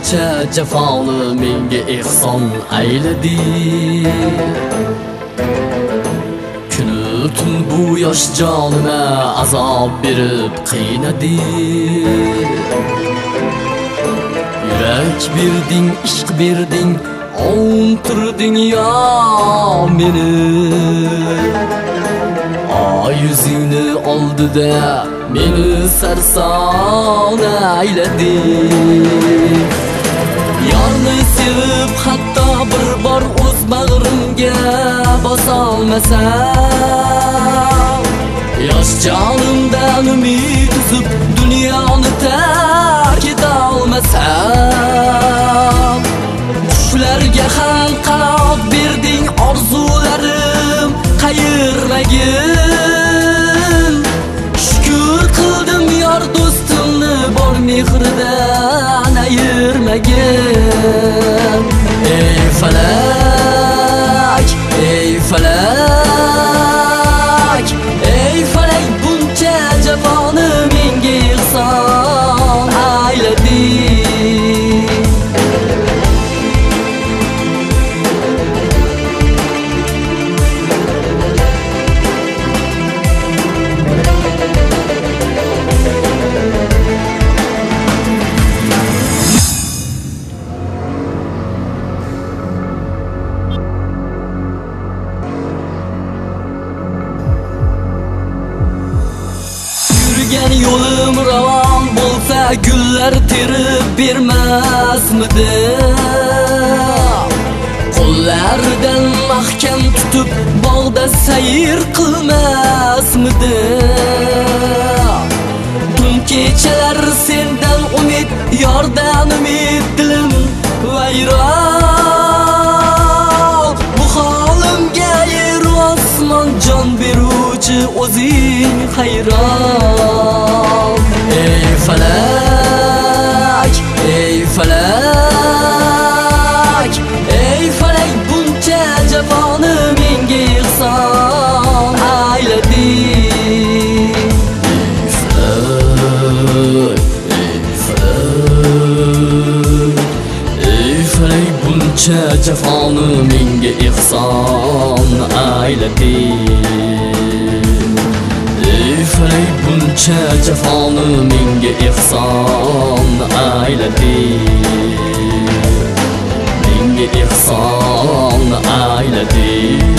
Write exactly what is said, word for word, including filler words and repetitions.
buncha jafoni menga ehson ayladi. Kunu tun bu yosh jonima azob berib qiynadi. Yurak berding, ishq berding, o'ntirding ya meni. Ay yüzünü oldida meni sarson ayladi. Yorni sevib hatto bir bor o'z bag'rimga bosolmasam, yosh jonimdan umid uzib dunyoni tark etolmasam, qushlarga ham qanot berding, orzularim qayermagin. Shukr qildim yor do'stimni bor mehridan ayirmagin. Ey falak, ey falak, ey falak, buncha jafoni menga ehson ayladi. Yo'lim ravon bo'lsa gullar terib bermasmidi? Qo'llaridan mahkam tutib bog'da sayr qilmasmidi? Tun kechalar sendan umid, yordan umid, dilim vayron. Bu holimga yer osmon jon beruvchi o'zing hayron. Ey falak, ey falak, ey falak, buncha jafoni menga ehson ayladi. Ey falak, ey falak, ey falak, buncha jafoni menga ehson ayladi. Ey falak, buncha jafoni menga ehson ayladi. Menga ehson ayladi.